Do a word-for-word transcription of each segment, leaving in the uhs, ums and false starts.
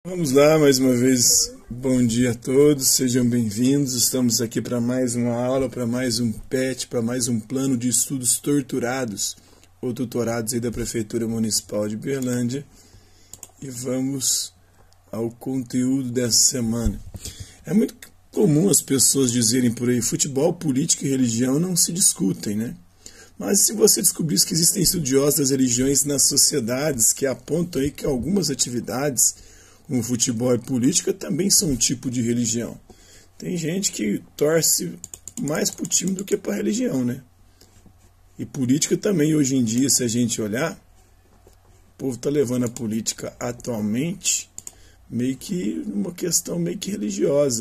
Vamos lá, mais uma vez, bom dia a todos, sejam bem-vindos. Estamos aqui para mais uma aula, para mais um P E T, para mais um plano de estudos torturados ou tutorados aí da Prefeitura Municipal de Uberlândia. E vamos ao conteúdo dessa semana. É muito comum as pessoas dizerem por aí, futebol, política e religião não se discutem, né? Mas se você descobrisse que existem estudiosos das religiões nas sociedades que apontam aí que algumas atividades como futebol e política também são um tipo de religião. Tem gente que torce mais para o time do que para a religião, né? E política também, hoje em dia, se a gente olhar, o povo está levando a política atualmente meio que uma questão meio que religiosa.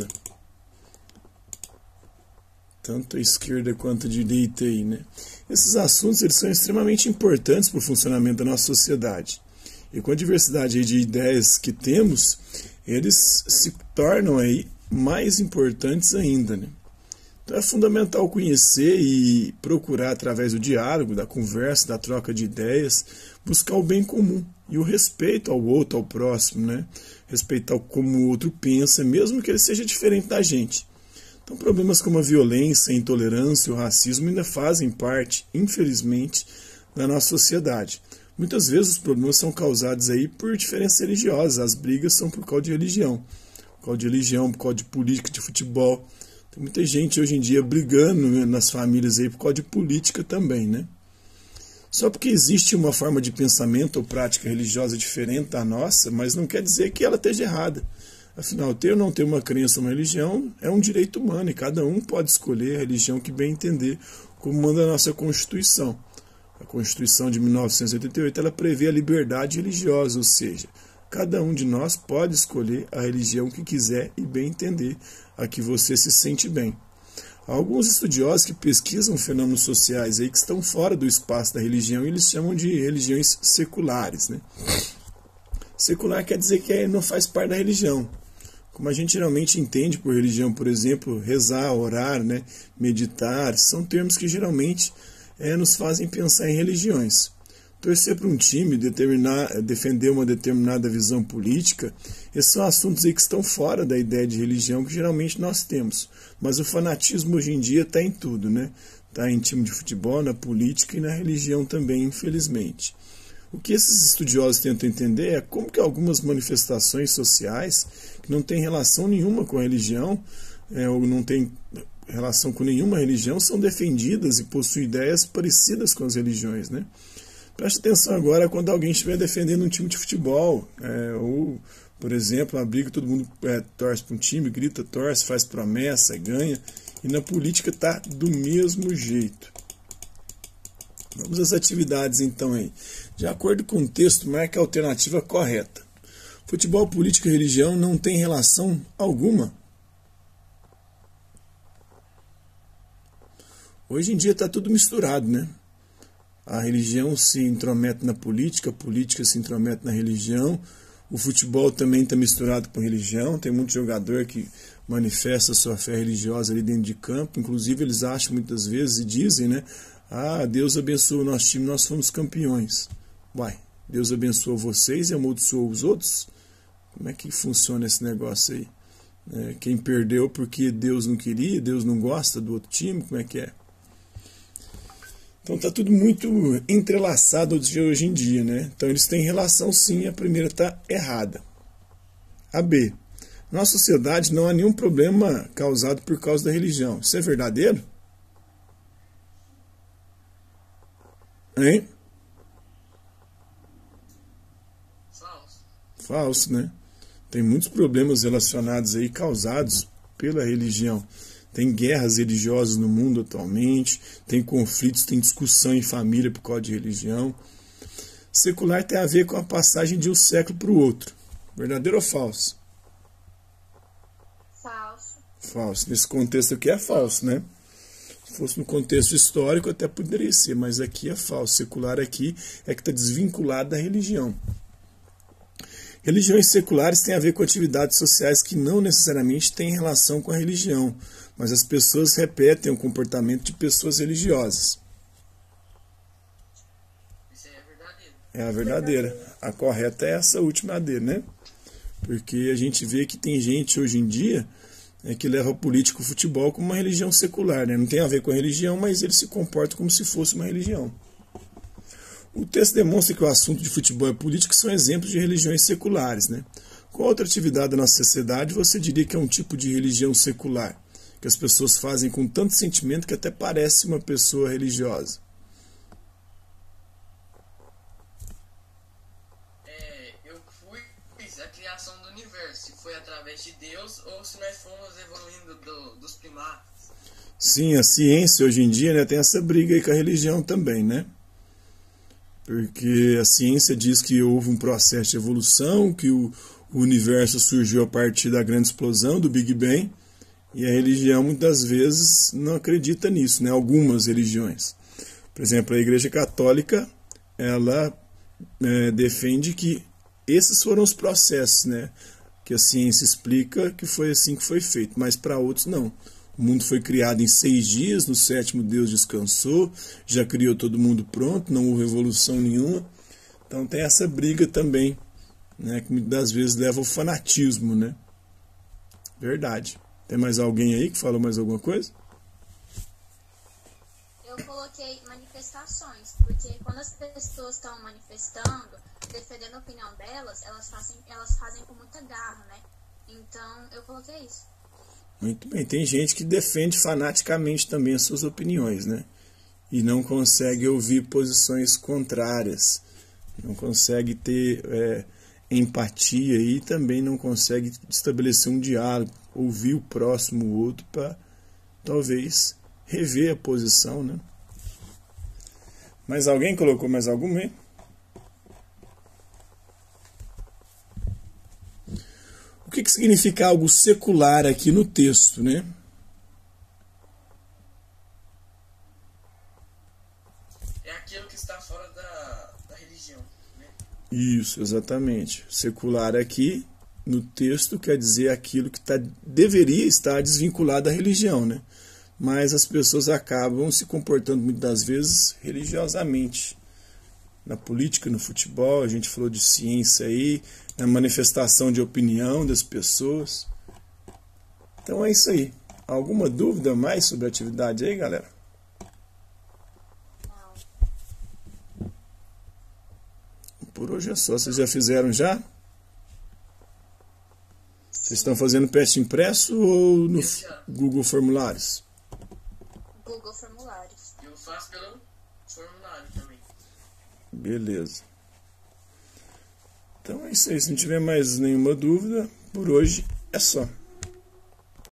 Tanto a esquerda quanto a direita aí, né? Esses assuntos eles são extremamente importantes para o funcionamento da nossa sociedade. E com a diversidade de ideias que temos, eles se tornam aí mais importantes ainda, né? Então é fundamental conhecer e procurar, através do diálogo, da conversa, da troca de ideias, buscar o bem comum e o respeito ao outro, ao próximo, né? Respeitar como o outro pensa, mesmo que ele seja diferente da gente. Então problemas como a violência, a intolerância e o racismo ainda fazem parte, infelizmente, da nossa sociedade. Muitas vezes os problemas são causados aí por diferenças religiosas, as brigas são por causa de religião, por causa de religião, por causa de política, de futebol. Tem muita gente hoje em dia brigando, né, nas famílias aí por causa de política também, né? Só porque existe uma forma de pensamento ou prática religiosa diferente da nossa, mas não quer dizer que ela esteja errada. Afinal, ter ou não ter uma crença ou uma religião é um direito humano e cada um pode escolher a religião que bem entender, como manda a nossa Constituição. A Constituição de mil novecentos e oitenta e oito ela prevê a liberdade religiosa, ou seja, cada um de nós pode escolher a religião que quiser e bem entender, a que você se sente bem. Há alguns estudiosos que pesquisam fenômenos sociais aí que estão fora do espaço da religião e eles chamam de religiões seculares, né? Secular quer dizer que não faz parte da religião. Como a gente geralmente entende por religião, por exemplo, rezar, orar, né, meditar, são termos que geralmente É, nos fazem pensar em religiões. Torcer para um time, determinar, defender uma determinada visão política, esses são assuntos aí que estão fora da ideia de religião que geralmente nós temos. Mas o fanatismo hoje em dia está em tudo, né? Está em time de futebol, na política e na religião também, infelizmente. O que esses estudiosos tentam entender é como que algumas manifestações sociais que não têm relação nenhuma com a religião, é, ou não têm relação com nenhuma religião, são defendidas e possuem ideias parecidas com as religiões, né? Preste atenção agora quando alguém estiver defendendo um time de futebol, é, ou, por exemplo, uma briga, todo mundo é, torce para um time, grita, torce, faz promessa, ganha, e na política está do mesmo jeito. Vamos às atividades então aí. De acordo com o texto, marque a alternativa correta. Futebol, política e religião não têm relação alguma. Hoje em dia está tudo misturado, né? A religião se intromete na política, a política se intromete na religião, o futebol também está misturado com religião, tem muito jogador que manifesta sua fé religiosa ali dentro de campo, inclusive eles acham muitas vezes e dizem, né? Ah, Deus abençoa o nosso time, nós fomos campeões. Uai, Deus abençoou vocês e amaldiçoou os outros? Como é que funciona esse negócio aí? É, quem perdeu porque Deus não queria, Deus não gosta do outro time, como é que é? Então está tudo muito entrelaçado hoje em dia, né? Então eles têm relação sim, a primeira está errada. A B. Na nossa sociedade não há nenhum problema causado por causa da religião. Isso é verdadeiro? Hein? Falso. Falso, né? Tem muitos problemas relacionados aí, causados pela religião. Tem guerras religiosas no mundo atualmente, tem conflitos, tem discussão em família por causa de religião. Secular tem a ver com a passagem de um século para o outro. Verdadeiro ou falso? Falso. Falso. Nesse contexto aqui é falso, né? Se fosse no contexto histórico até poderia ser, mas aqui é falso. Secular aqui é que está desvinculado da religião. Religiões seculares têm a ver com atividades sociais que não necessariamente têm relação com a religião, mas as pessoas repetem o comportamento de pessoas religiosas. Isso é verdadeiro. É a verdadeira. A correta é essa última A D, né? Porque a gente vê que tem gente hoje em dia é, que leva político e futebol como uma religião secular, né? Não tem a ver com a religião, mas ele se comporta como se fosse uma religião. O texto demonstra que o assunto de futebol e política são exemplos de religiões seculares, né? Qual outra atividade da nossa sociedade você diria que é um tipo de religião secular? Que as pessoas fazem com tanto sentimento que até parece uma pessoa religiosa. É, eu fui fiz a criação do universo, se foi através de Deus ou se nós fomos evoluindo do, dos primatas. Sim, a ciência hoje em dia, né, tem essa briga aí com a religião também, né? Porque a ciência diz que houve um processo de evolução, que o, o universo surgiu a partir da grande explosão, do Big Bang, e a religião muitas vezes não acredita nisso, né? Algumas religiões. Por exemplo, a Igreja Católica, ela é, defende que esses foram os processos, né? Que a ciência explica que foi assim que foi feito, mas para outros não. O mundo foi criado em seis dias, no sétimo Deus descansou, já criou todo mundo pronto, não houve evolução nenhuma. Então tem essa briga também, né, que muitas das vezes leva ao fanatismo, né? Verdade. Tem mais alguém aí que falou mais alguma coisa? Eu coloquei manifestações, porque quando as pessoas estão manifestando, defendendo a opinião delas, elas fazem, elas fazem com muita garra, né? Então eu coloquei isso. Muito bem, tem gente que defende fanaticamente também as suas opiniões, né? E não consegue ouvir posições contrárias, não consegue ter é, empatia e também não consegue estabelecer um diálogo, ouvir o próximo, o outro, para talvez rever a posição, né? Mas alguém colocou mais alguma aí? O que, que significa algo secular aqui no texto, né? É aquilo que está fora da, da religião, né? Isso, exatamente. Secular aqui no texto quer dizer aquilo que tá, deveria estar desvinculado da religião, né? Mas as pessoas acabam se comportando muitas das vezes religiosamente. Na política, no futebol, a gente falou de ciência aí, na manifestação de opinião das pessoas. Então é isso aí. Alguma dúvida mais sobre a atividade aí, galera? Não. Por hoje é só. Vocês já fizeram já? Vocês estão fazendo teste impresso ou no Google Formulários? Google Formulários. Eu faço pelo formulário também. Beleza. Então é isso aí. Se não tiver mais nenhuma dúvida, por hoje é só.